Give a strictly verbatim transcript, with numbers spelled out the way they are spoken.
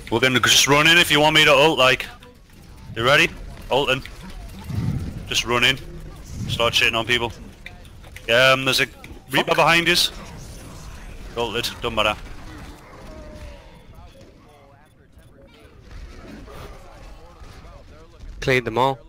We're gonna just run in if you want me to ult, like. You ready? Ulting. Just run in. Start shitting on people. Um, there's a Reaper behind us. Ulted, don't matter. Cleared them all.